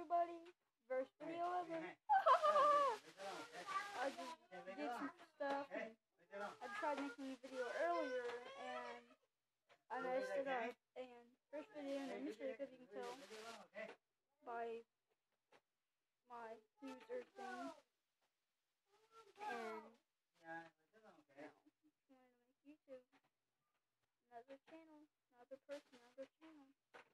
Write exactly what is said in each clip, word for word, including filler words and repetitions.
everybody. First video ever. I just did some stuff and I tried making a video earlier and I messed it up. And first video in the mistake, as you can tell by my user thing. And now I'm going to make YouTube another channel, another person, another channel.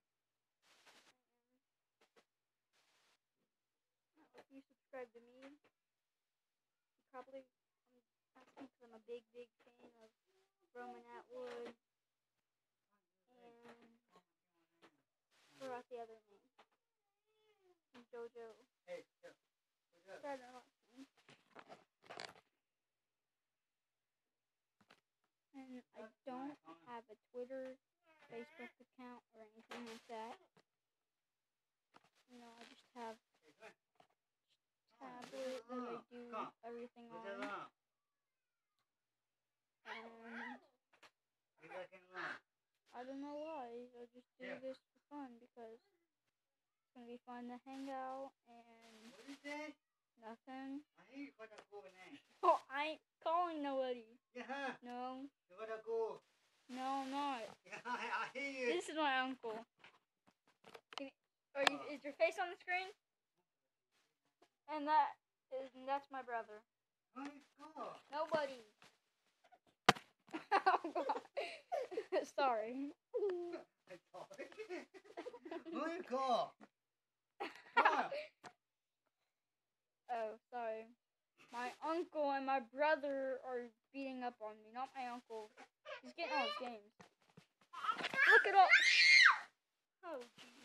If you subscribe to me, you probably, I'm asking because I'm a big, big fan of Roman Atwood, and forgot the other name, and JoJo. Forgot her last name. And I don't have a Twitter, Facebook account, or anything like that. You know, I just have tablet that I do everything on. And I don't know why, I just do this for fun because it's gonna be fun to hang out and nothing. Oh, I ain't calling nobody. Yeah. No. You gotta go. No, I'm not. Yeah, I hear you. This is my uncle. Can, are you, is your face on the screen? And that is, and that's my brother. Go. Nobody. Sorry. Where you go? Go. Oh, sorry. My uncle and my brother are beating up on me. Not my uncle. He's getting all his games. Look at all. Oh, geez.